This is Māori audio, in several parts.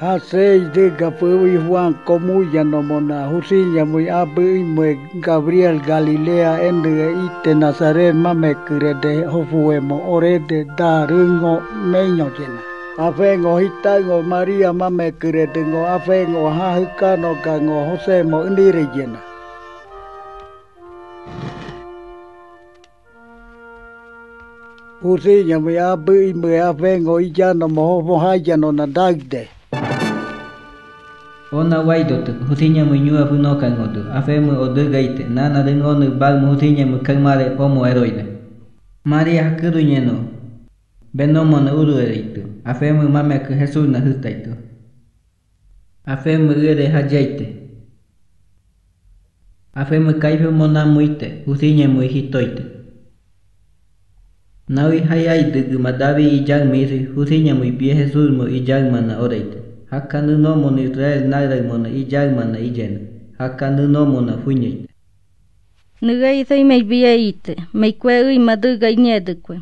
Hasei de Gapui Juan Comuya no mona Husinya muy abu muy Gabriel Galilea ende ite Nazaret mamekure de hofuemo orede da rungo meño llena. Afengo hitango Maria mamekure dengo afengo hahukano gango Jose mo indire llena. Husinya muy abu muy afengo iyano mo hajano nadagde. Ona waidotu hutinya munyua funoka ngodu afemu odugaite nana dengonu bal hutinya mukamare omo eroide Maria hakuru nyeno benomo na uru ereitu afemu mamek Jesus na hutaitu afemu ere hajaite afemu kaifu mona muite hutinya mu hitoite nawi hayai dugu madavi ijang miri hutinya mu pie Jesus mu ijang mana oreite Hakanu no mona Israel nagray mona ijag mana ijena. Hakanu no mona fuñeite. Nugai sai mai biaite, mai kwe ui maduga inyedukwe.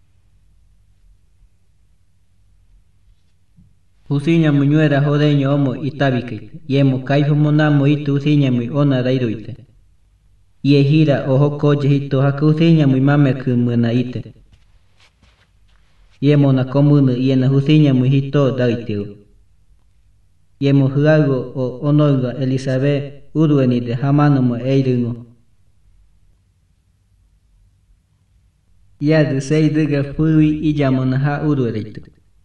Usiña muñuera jodeño omo itabikeite. Yemo kaifu mona moitu usiña muy ona rairuite. Ye hira ojo koje hito haka usiña muy mame kumuna ite. Yemo na komunu yena usiña muy hito daiteu. Yemo huago o onoga Elizabeth urueni de hamano mo eirungo. Ya de seiduga fui ijamona ha urueritu.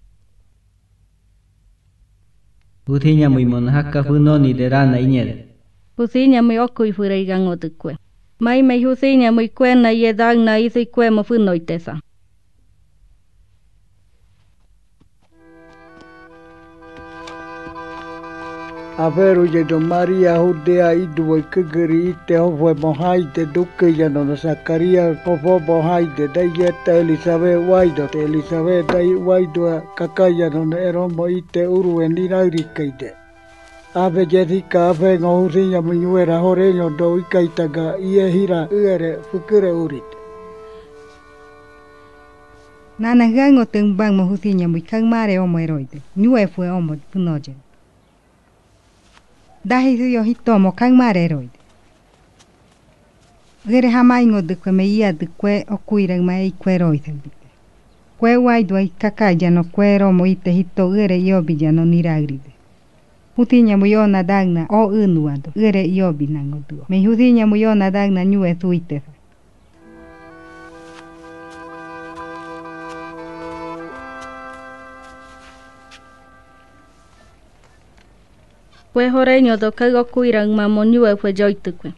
Utinya muy mona haka funoni de rana iñere. Husinya muy okui furai gango tukwe. Mai mai husinya muy kwena yedang na isi kwe mo funoitesa. Averu yedo Maria Judea idue kugeri ite hofwe mohaide duke yano na Zakaria hofo mohaide dai yeta Elizabeth waido te Elizabeth dai waido kakaya no eromo ite urue niraurikaide. Ave Jessica ave ngohusinya munyuera horeño do ikaitaga ie hira uere fukure urite. Nana gango tengbang mohusinya muikang mare omo eroide. Nyue fue omo punoje. Dahi suyo hitomo kang mare eroide. Gere hamaingo de kwe meia de kwe okuirang mai kwe roide. Kwe waido kakaya no kwe romo ite hito gere yobi jano niragride. Hutinya muyona dagna o unuado gere yobi nango duo. Me hutinya muyona dagna nyue suite. Kwe horeño do kago kuirang ma monyue fue joitukwe.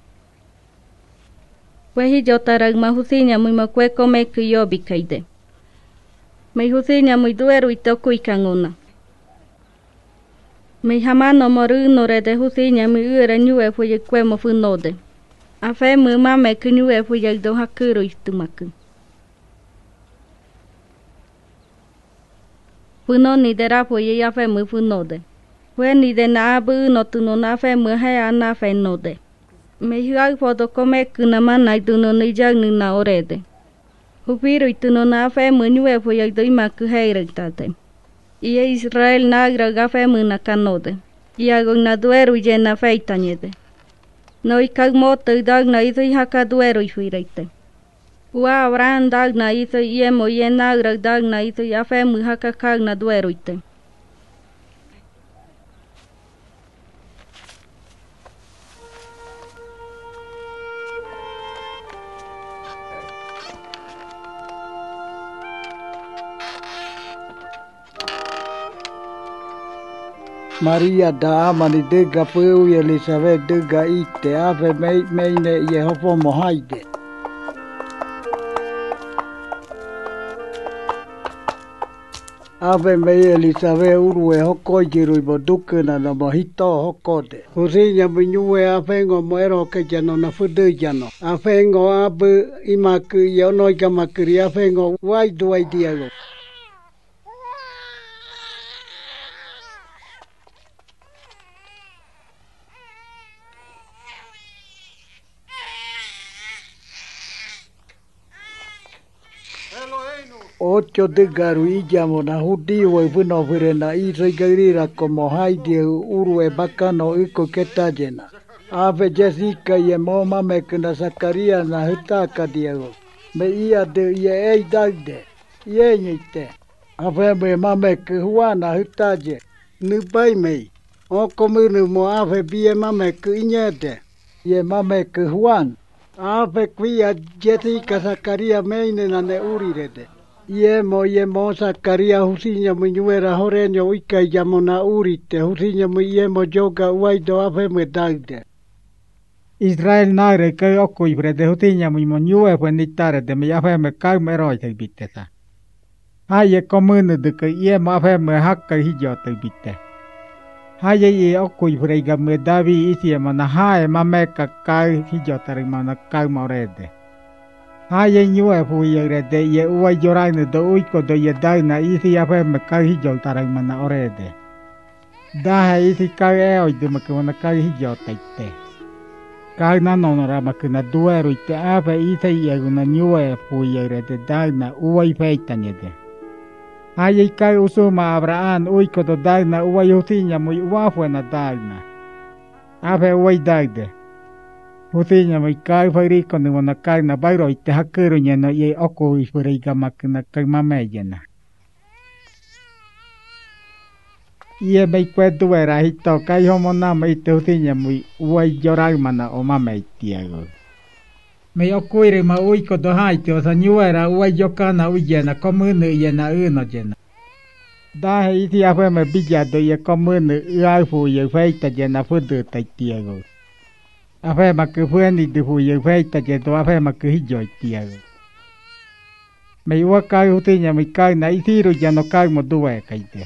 Kwe hijotarang ma husinya muy ma kwe komeku yobi kaide. Me husinya muy dueru ito kuikanguna. Me hamano moruno re de husinya muy ure nyue fue kwe mo funode. Afe muy mame ku nyue fue yagdo hakuru itumaku. Funoni de rapo ye afe muy funode. Fue ni de na abu no tu no na fe mu hai ana fe no de. Me hiag foto come kuna mana tu no ni jag ni na orede. Hupiru tu no na fe mu nyue fo yag do ima ku hai rektate. Ie Israel na gra ga fe mu na kanode. Ia go na dueru je na fe itanyede. No ikag mo tu dag na ithi haka dueru ifuirete. Ua Abraham dag na ithi ie mo ie na gra dag na ithi ya fe mu haka kag na dueru ite. Maria da amani dega peu y Elizabeth dega ite ave meine Yehova mohaide. Ave mei Elizabeth urue hoko jiru ibo dukuna na mohito hokode. Husinya minyue afengo moero ke jano na fudu jano. Afengo abu imaku yono ikamakuri afengo waidu waidiago. 8 de garu y llamo na judío y bueno verena y regarira como haidi urue bacano iko ketallena. Ave Jessica y moma me kena Zacarías na hutaka Diego. Me ia de ye ei dagde. Ye nyite. Ave me mame ke Juana hutaje. Ni bai me. O komunu mo ave bie mame ke inyete. Ye mame ke Juan. Ave quia Jessica Zacarías me na ne urirede. Ye mo Zacarías husinya muñuera joreño uika yamona urite. Husinya mu ye mo joga uaido ave me dagde. Israel naire kai okko ibre de hutinya mu monue fue nitare de me yafe me kai me roi te biteta. Haye komune de kai ye ma fe me hakka hijo te bitte. Haye ye okko ibre ga me davi isi ma na hae ma me ka kai hijo tare ma na kai morede. Haye nyue fu ye rede ye uai joraine do uiko do ye daina isi yafe me kai hijo tare ma na orede. Da isi kai oi de me ka na kai hijo te. Kai na nonora makuna duero ite ave ite iaguna nyue fuiere de daina uai feitanyede. Haye kai usuma Abraham uiko do daina uai utinya mui uafuena daina. Ave uai daide. Utinya mui kai fairiko ni wana kai na bairo ite hakiru nyena ye oko ifuriga makuna kai mameyena. Ie mei kwe duera hito kai homo nama ite utinya mui uai jorai mana o mamei tiago. Mei okuire ma uiko do haite o sa nyuera uai jokana ujena komunu iena uno jena. Dahe iti afe me bijado ie komunu uaifu ie feita jena fudu tai tiago. Afe ma ke fueni dufu ie feita jedo afe ma ke hijoi tiago. Mei ua kai utinya mui kai na itiru jano kai mo duwe kaite.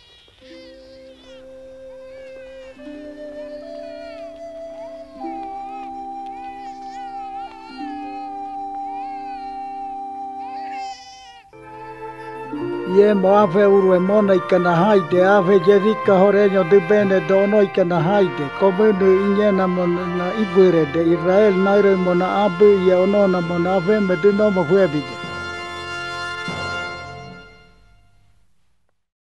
Ye mo ave urue mona ikana haide ave Jessica horeño de bene dono ikana haide komunu inyena mona ibure de Israel naire mona abu ye onona mona ave me dino mo fuebide.